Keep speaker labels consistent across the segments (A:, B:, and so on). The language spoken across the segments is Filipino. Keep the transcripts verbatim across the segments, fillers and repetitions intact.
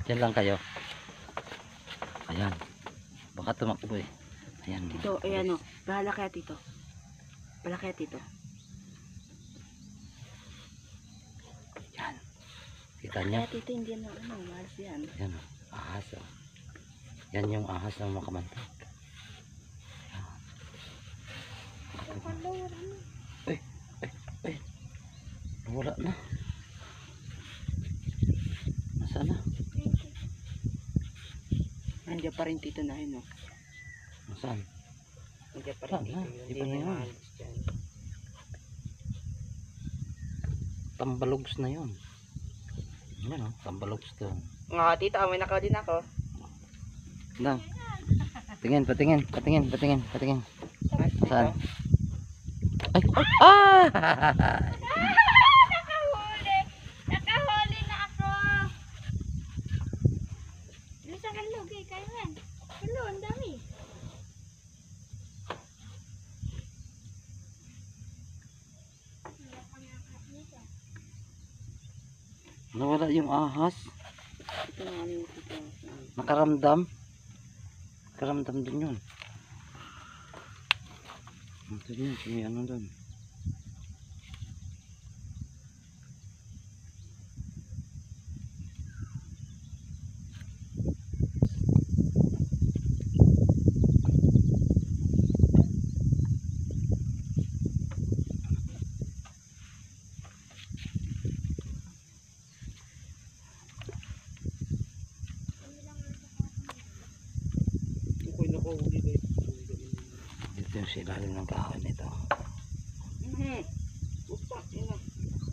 A: Diyan lang kayo. Ayan. Baka tumakbo eh. Ayan.
B: Tito, ayan o. Bahala kaya tito. Bahala kaya tito.
A: Yan. Kita niyo?
B: Kaya tito, hindi na ano. Malas yan.
A: Yan o. Ahas o. Yan yung ahas ng makamantak. Ay, ay, ay. Wala na. Nasaan na?
B: Nandiyan pa rin tito na yun o.
A: Nasaan?
B: Nandiyan pa rin
A: Saan
B: tito.
A: na?
B: Hindi
A: Iba na
B: na
A: yun.
B: maalis dyan.
A: Tambalogs na yun. Yan o. Tambalogs to.
B: Nga tito, amoy nakaw din ako.
A: Lang. Tingin, patingin, patingin, patingin, patingin.
B: Ay,
A: Saan?
B: tito.
A: Ay, ay, ah!
C: Nakahuli! Nakahuli na ako! Bisa ka lugi kayo yan. Hello, ang dami.
A: Nawala yung ahas.
B: Ito nga ano yung tito.
A: Nakaramdam. Nakaramdam din yun. Ito yun, si ano doon.
B: Ako'y nakahuli kayo.
A: Dito yung silalim ng kahoy nito.
B: Mhm. Upa, yun na.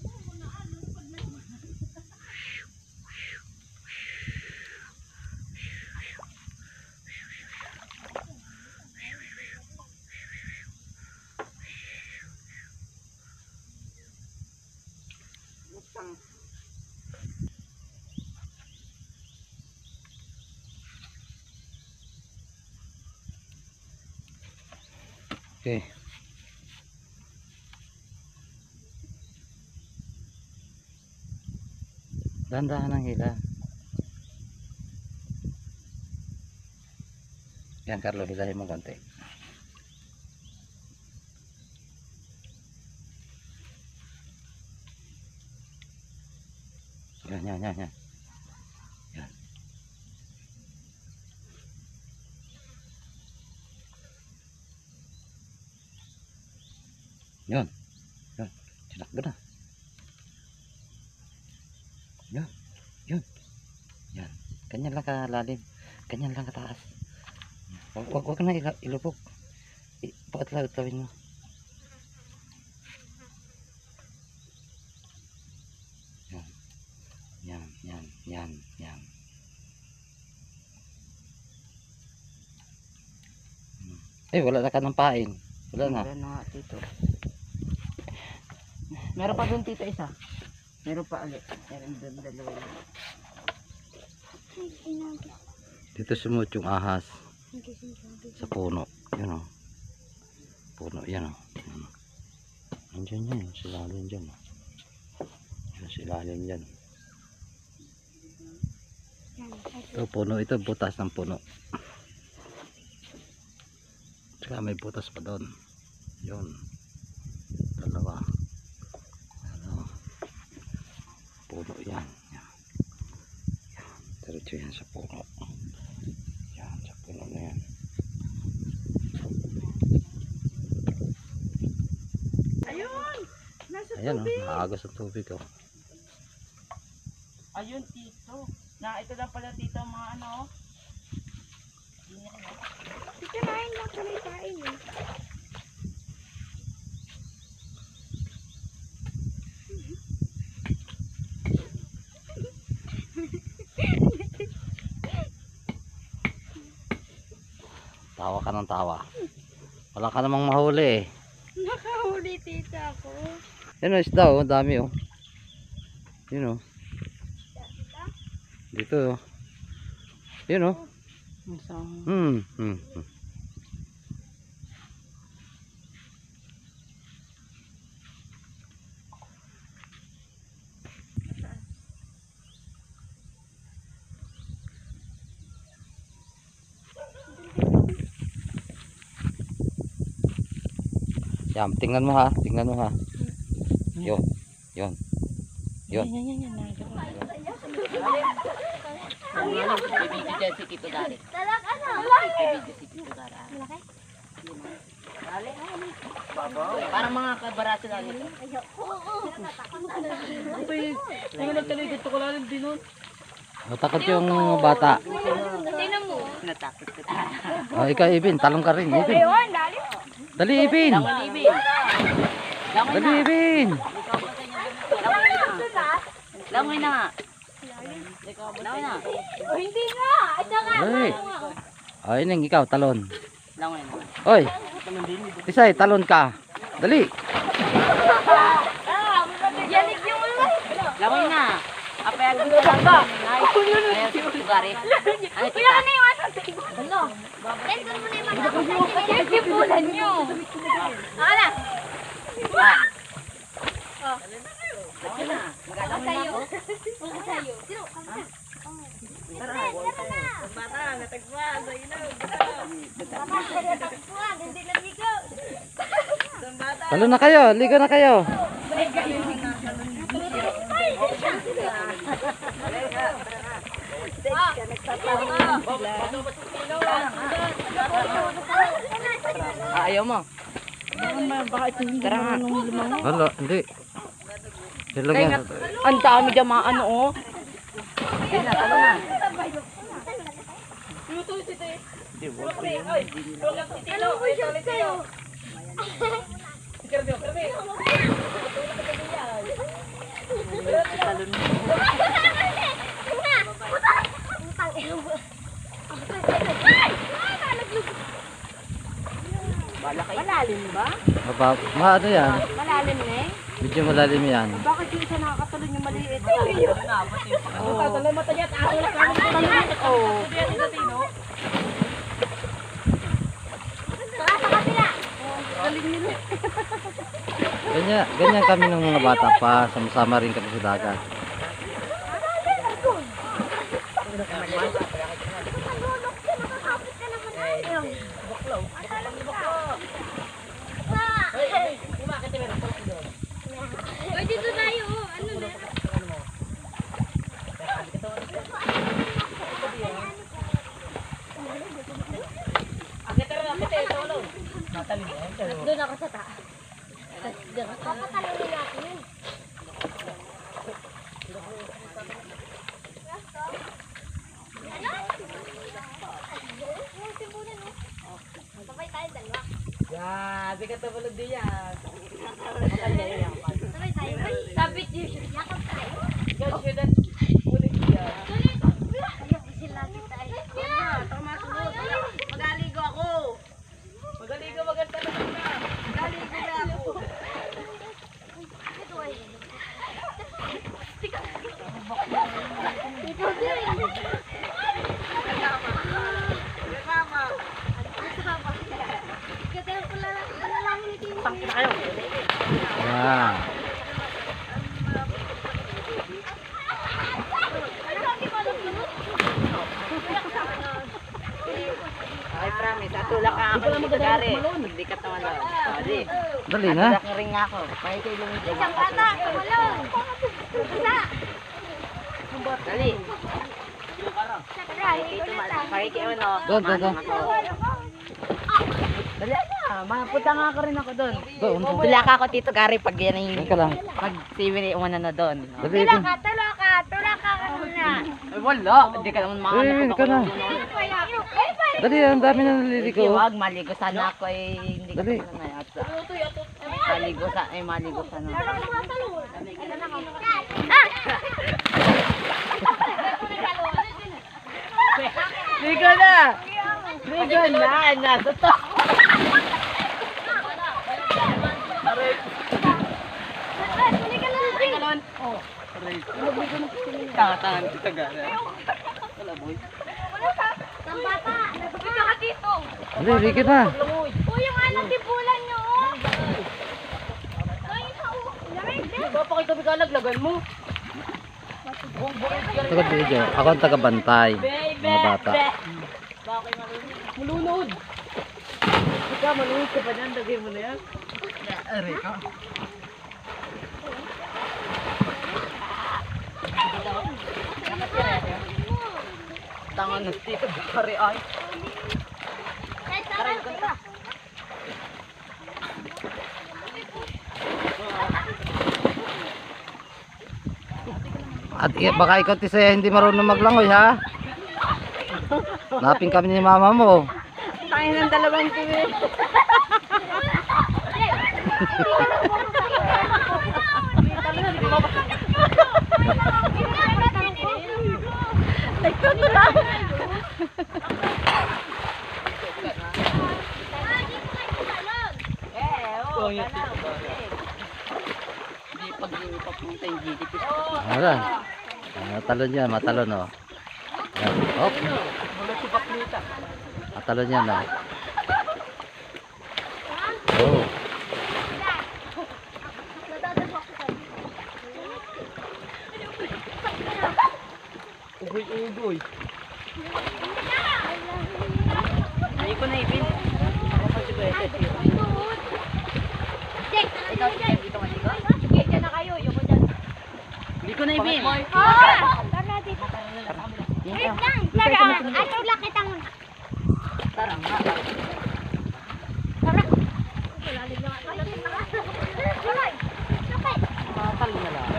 B: Utang.
A: Okay. Dahan-dahan ang hila. Yan, Carlo, hilahin mo konti. Yan, yan, yan, yan. Yan. Yun. Yun. Sinakbo na. Yun. Yun. Yan. Ganyan lang kalalim. Ganyan lang kataas. Huwag, huwag, huwag na ila- ilubog. I- Pakatlaw-tlawin mo. Yan. Yan, yan, yan, yan. Hmm. Eh, wala na ka ng pain. Wala na.
B: Wala na nga tito. Meron pa doon tito isa. Meron pa ulit. Meron doon dalawa.
A: Dito sumut yung ahas sa puno. Yun o. Puno yan o. Yan. Andyan yan. Silalim dyan o. Yan, silalim dyan. Ito puno. Ito butas ng puno. Saka may butas pa doon. Yun. Dalawa. Ano. Puno yan. Yan. Yan. Diretso yan sa puno. Yan. Sa puno na yan.
B: Ayun! Nasa
A: Ayan o.
B: tubig!
A: Naagos ang tubig o.
B: Ayun tito. Na ito lang pala tito ang mga ano.
C: Kikirain lang kami kain eh.
A: Tawa ka ng tawa. Wala ka namang mahuli eh.
C: Nakahuli tito ako.
A: Yan o, isda o. Dami o. Yun o. Dito o. Yun o.
B: Isang
A: Hmm. Hmm. hmm. Yan, tingnan mo ha. Tingnan mo ha. Yun. Yun. Yun.
B: Yan, yan, yan. Bibidyo dyan si Tito Dari.
C: Talak ano?
B: Bibidyo si Tito Dari.
C: Malaki?
B: Dali. Parang mga kabarato lang ito.
C: Oo.
A: Matakot yung bata.
C: Tingnan mo.
B: Natakot ko.
A: Oh, ikaw, Ibin. Talong ka rin. Ibin.
C: Ayun, dali.
A: Dali, Ibin.
B: Langoy Ibin. Langoy
A: Dali,
B: na.
A: Ibin.
B: Langoy na nga. Langoy na.
C: Oh, hindi nga. At saka,
A: Dali. Oh, Ineng, ikaw, talon.
B: Langoy na.
A: Oy. Isay, talon ka. Dali.
C: yanig yung ulo.
B: Langoy na. Apayag ko sa ba? Ayan si Tito Dari. Ano
C: Kuya,
B: tita?
C: ano yung aso? Ano? Tendon mo na yung mga. Yung tipulan nyo. Ako na.
B: Ah. Langoy na. Magalangoy na
C: Sa'yo.
B: ako.
C: Wala sa'yo. Sino? Tara. Tara na. Bata, natagpuan. Sa'yo na. Bata, natagpuan. Hindi na ligaw.
A: Talon na kayo. Ligo na kayo.
B: Ah, ayaw mo. Tara nga.
A: Wala, hindi. Silog
B: Kaya
A: yan.
B: nga, ang dami dyan mga ano oh. Kaya na, talo na.
C: Ano ko siya sa'yo? Malalim ba?
A: Maba, ma, ano yan?
C: Malalim na eh.
A: Medyo malalim yan.
C: Bakit yung isa nakakatulog yung maliit? Oo. Tatalo mata niya. Ako na kami maliit. Oo. Saka sa kapila.
A: Ganyan, ganyan kami ng mga bata pa. Sama-sama rin kami sa dagat.
C: Oy, dito tayo. Ano na? Doon ako sa taas. Papatalungin natin yun. Sabay tayo dalawa.
B: Grabe ka tabulog din yan.
C: Sabay tayo. Sabit yun. Yakap tayo.
B: Joshua, that ulit yan.
C: Ayok sila tayo.
B: Magaligo ako. Magaligo, maganda naman na. Magaligo na ako.
C: Ito ay.
B: Tangkin na kayo.
A: Yan.
B: Ay, promise. Atulak ka ako ng Dari. Hindi ka naman doon. Sorry.
A: Dali na.
B: Atulak na rin nga ako. Kaya kayo lumit.
C: Isang bata, tumalong. Isa.
B: Dali.
C: Sakra, hindi ko na tayo.
B: Kaya kayo ano.
A: Doon, doon, doon.
B: Dali. Ah, mapunta nga ako rin ako doon.
A: Doon, doon.
B: Tulak ako Tito Gary pag yan
A: Doon
B: yung
A: ka lang.
B: pag si Winnie umana na doon.
A: Dali,
C: Tula
A: Ibin.
C: ka, tula ka, tula ka ka muna.
B: Ay wala. Hindi ka naman
A: Eh,
B: makahanap
A: ikaw na. Dali, ang dami na naliligo.
B: Huwag, maligo sana ako eh. Hindi ko
A: Dali.
B: na yata. Maligo sa, eh maligo sana. Ligo na! Ligo na! Nasa to! Tangan-tangan kita gana. Wala boy.
C: Ang bata, nagpapita ka dito.
A: Dali, ligo na.
C: O, yung anak tipulan nyo, oh. Ay, ikaw, lamig din.
B: Papakita mo ka laglagan mo.
A: Taga video. Ako ang taga-bantay. Mga bata.
B: Bakit malunod? Malunod. Ika, malunod ka pa dyan. Dagay mo na yan. Tangan na dito, kari ay.
C: Kahit sarang ka.
A: At i- baka ikaw tisaya hindi marunong maglangoy ha. Napin kami ni mama mo.
B: Tayo ng dalawang tuwi. Nagtutulak. Eh, oo, gano'n. Hindi pag-papunta yung G D P.
A: Wala. Ah, talon yan, matalon oh. Yan. Hop. Matalon yan oh. Oh.
B: Ugoy-ugoy. Hindi ko na ibin. Ako pa si Bete.
C: Jake, ikaw dito ka dito. Jake, dyan na kayo. Yung ko dyan.
B: Hindi ko na ibin.
C: Oh! Tara dito. Wait lang. Tara, ano lang kitang...
B: Tara nga.
C: Tara. Lalim na nga. Tara. Sakay.
B: Makakali na lang.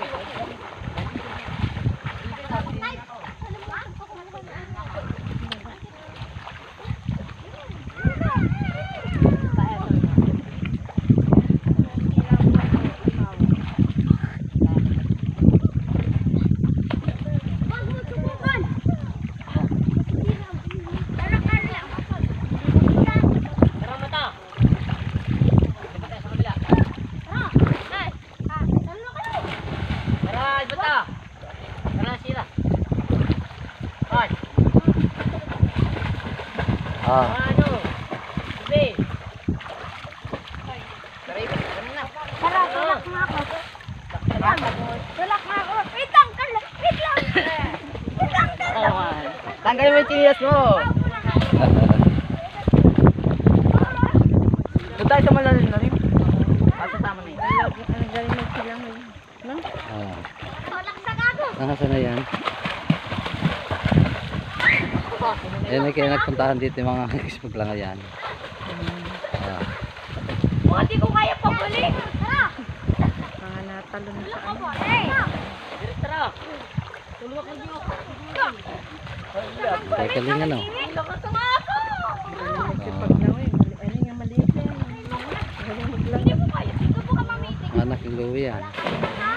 B: Tara mata. Tara, bata. Tara sila. Ay,
A: Ah.
B: ano? Sige. Tara, ibig. Tara na.
C: Tara, tulak nga ako. Tulak nga ako. Wait lang, Carla. Wait lang. Wait lang, Carla.
B: Oh, tanggalin mo yung chinilas mo. Doon tayo sa malalim na rin. Basta tama na yun.
A: Ah.
C: Tulak sa gago.
A: Nasa na yan? Yan ay kaya nagpuntahan dito yung mga kispaglangayan. Ah.
C: Mga di ko kaya pabuli. Tara.
B: Mga natalon sa
C: Ako, hey.
B: Tara. Tulungan ko niyo.
A: Kaya kalingan oh.
C: Lakas sa nga ako. Hindi mo kaya. Dito po ka mamiting.
A: Anak yung luwi yan.
C: Ha?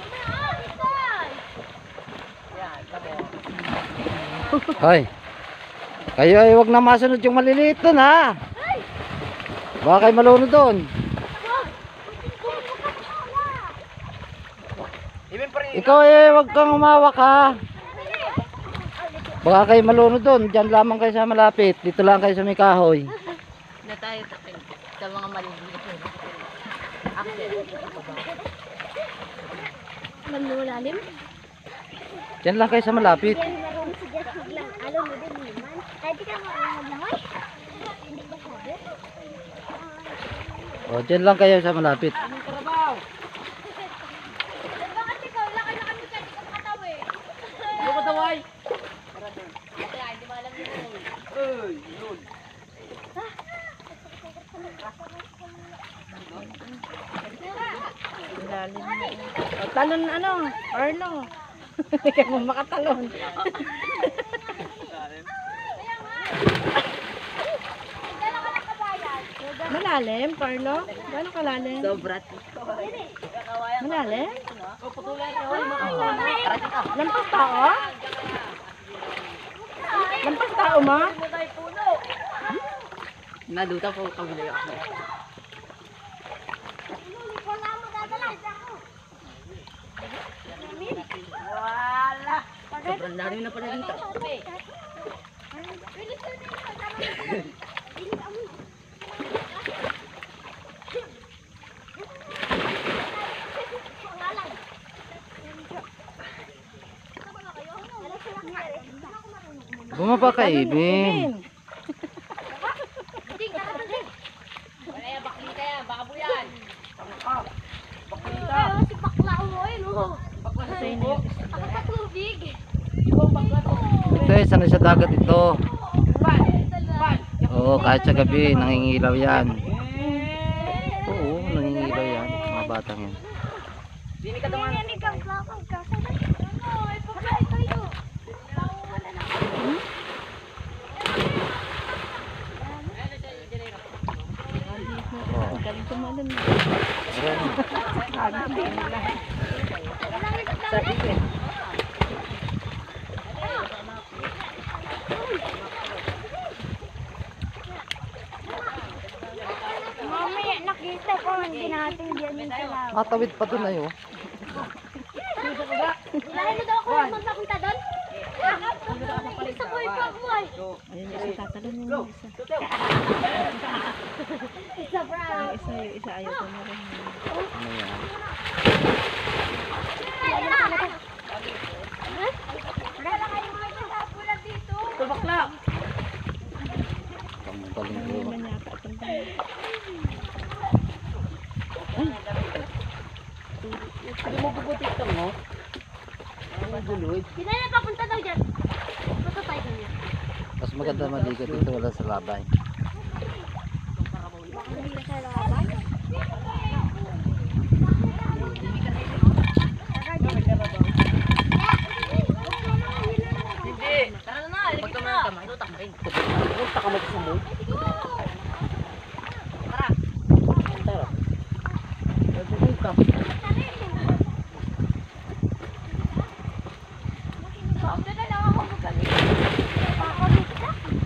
B: Yan, tabo.
A: Hoy. Kayo ay wag na masunod yung maliliit dun ha. Baka kayo malunod dun.
B: Ibin pa rin.
A: Ikaw ay wag kang umawak ha. Baka kayo malunod dun. Diyan lamang kayo sa malapit. Dito lang kayo sa may kahoy.
B: Na tayo sa mga maliliit. Axel.
C: Mamulalim?
A: Diyan lang kayo sa malapit.
C: Yan meron si Jess biglang. Alam mo din naman. Kahit di ka maglangoy. Hindi ba sabi?
A: O, diyan lang kayo sa malapit.
B: Anong karabaw?
C: Bakit ikaw? Lakad na kami sa di ka makatawi.
B: Ano ko taway?
C: Kaya hindi mo alam yun.
B: Uy, yun.
D: Talon ano? Arlo. Hindi ka mo makatalon.
C: Dala ka ng kabayan.
D: Malalim, Carlo? Gano'ng kalalim?
B: Sobra.
D: Malalim?
B: O, putulan niyo. Tara dito.
D: Lampas tao? Lampas tao mo?
B: Naluta po kabili ako.
C: Wala mo dadala.
B: Wala. Sobrang lalim na pala dito.
A: Bumaba ka, Ibin.
C: Ding, tara, ding. Wala yan, bakli kaya, baka buyan. Ako sa tubig.
A: Ito eh, sanay sa dagat ito. Oo, kahit sa gabi, nangingilaw yan. Oo, nangingilaw yan. Mga batang yan.
B: Dini ka dumaan.
C: Yan ikaw, lakad ka. Ano, ay pagkain tayo.
A: Oo.
D: Galing tumalon.
A: Meron.
C: Mami, nakita ko hindi natin diyan yung salaw.
A: Matawid pa dun ayo.
C: Lahat mo daw ako magpapunta doon? Gusto ko ipag mo ay.
D: Ayun, isa tatalon yung isa.
C: Isa brown.
D: Yung isa, yung isa ayaw ko na rin.
A: Ano yan?
C: Wala kayong mga kasapula dito.
B: Tulbakla.
A: Kamugaling
D: Ayaw
A: ko.
D: man yata itong dami.
B: Hindi mo bubutit ka mo. Ang guloy.
C: Sino na papunta daw dyan? Punta tayo niya.
A: Mas maganda maligo dito, wala sa labay.
C: Hindi ka sa labay.
B: Hindi. Tara na, halika na. Magkamay ka, rin. Punta ka mag-isa mo. Tara. Tara. Punta.
C: Punta na lang ako magaling. Ako dito.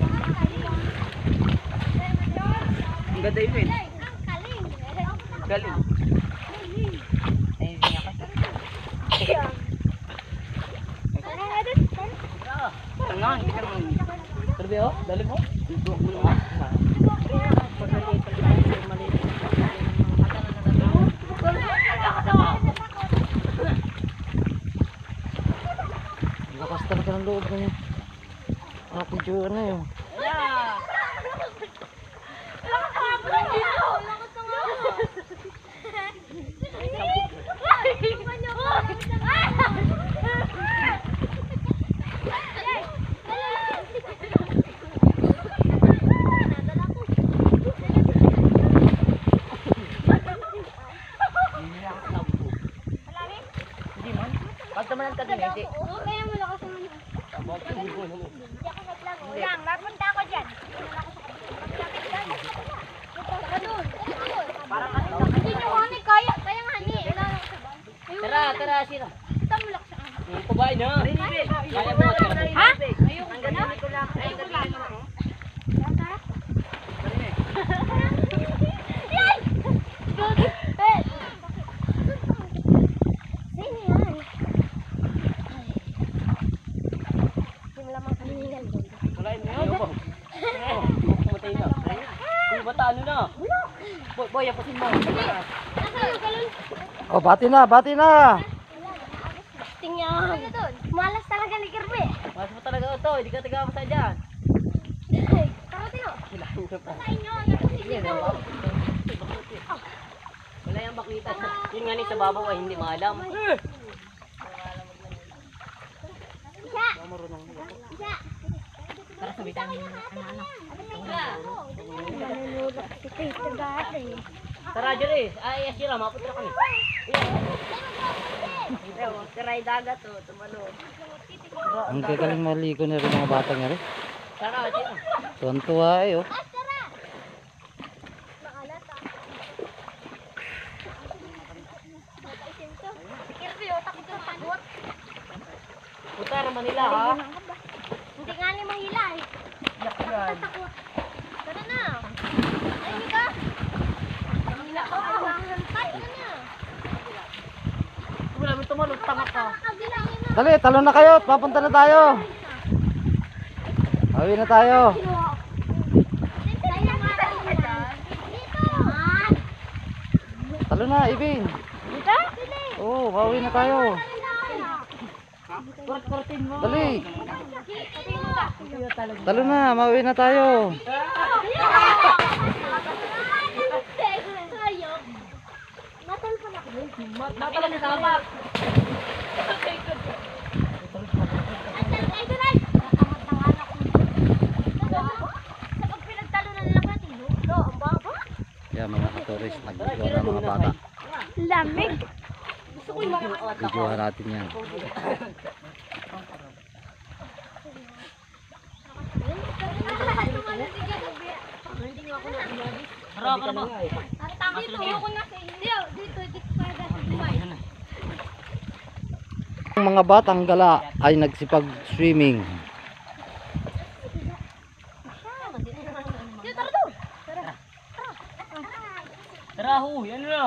B: Ang ganda yun, eh.
C: Ang kaling.
B: Galing. Ayun niya ka.
C: Tara nga dun.
B: Tara nga, hindi ka naman. Sabi oh, dali mo. Dito mo na.
A: Lakas talaga ng loob na yun. Aking Diyo, ano yun?
B: Yeah. Pagtamanan ka din, hindi.
C: Oo, kaya mo lakas naman. Hindi ako naglago. Lang, napunta ako dyan. Punta doon.
B: Parang ano?
C: Hindi nyo kami kaya. Kaya nga ni.
B: Tara, tara, sino?
C: Tamulak siya.
B: Yung kubain na. Kaya mo, tara.
C: Ha?
B: Ang galing ko lang. Ay, galing ko lang.
C: Tara. Yan! Eh! Sino yan? Hindi mo lamang kaningan doon.
B: Wala yun. Ano ba? Kumatay na. Kung bata, ano na? Boy, boy, apasin mo.
C: Nasa yung galon?
A: Oh, bati na, bati na!
C: Tingnan. Malas talaga ni Kirby.
B: Mas mo talaga ito. Hindi ka taga masa dyan.
C: Tara, tino.
B: Wala
C: Basahin nyo. Nakusisip ko.
B: Wala yung bakita. Yun nga ni sa babaw ay hindi maalam.
C: Isa. Isa.
B: Para sabitan mo anak-anak.
C: Manunulak si Tito dati.
B: Tara, Jerry. Ay, Asira, maputra kami. Tiray dagat to, tumalo.
A: Ang gagaling maligo na rin mga batang nga rin.
B: Tara, Asira.
A: Tuwan-tuwa eh, oh.
C: Tara. Makalat ah. Si Kirby, oh, takot yung tagot.
B: Puta naman nila, ha?
C: Hindi nga ni mahila eh.
B: Yan.
C: Takot. Tara na. Ay, ka. Mahila ko. Tay, ka na.
B: Wala mo tumalog, tanga ka.
C: Kabilangin na.
A: Dali, talon na kayo, papunta na tayo. Awi na tayo. Talon na, Ibin.
C: Dito?
A: Oo, oh, awi na tayo.
B: Kurat-kuratin mo.
A: Dali. Talon na, mauwi na tayo.
C: Natal pa na.
B: Matalang sa tapak.
A: guys, nagbigaw ng mga bata.
C: Lamig.
A: Videohan natin yan.
B: Tara, ka na ba?
C: Tama dito, ako na sa inyo. Dito, dito para sa Dubai.
A: Ang mga batang gala ay nagsipag-swimming.
C: Dito, tara doon.
B: Tara, ho, yan na.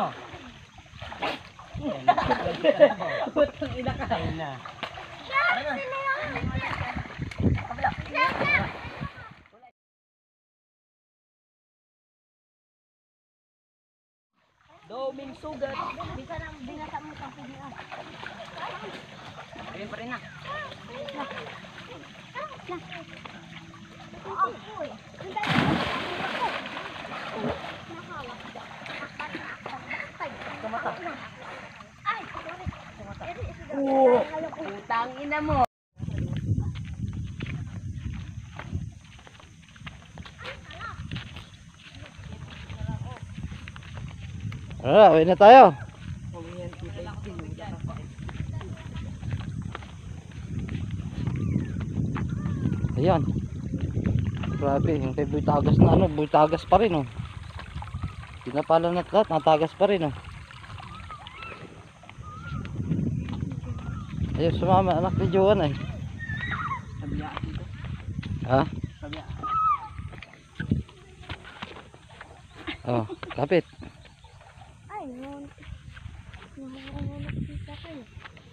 B: Butang ina ka. Ayun na. Doming sugat.
C: Bisa nang binasa mo sa pinya.
B: Ayun pa rin na. Putang ina mo.
A: Tara, uwi na tayo. Ayan. Grabe, yung kay Buytagas na ano, Buytagas pa rin oh. Pinapalan at lahat, natagas pa rin oh. Ayun, sumama anak ni Joan eh.
B: Sabiya dito.
A: Ha?
B: Sabiya.
A: Oh, kapit.
C: Ay, ngun. Nahulog kita kayo.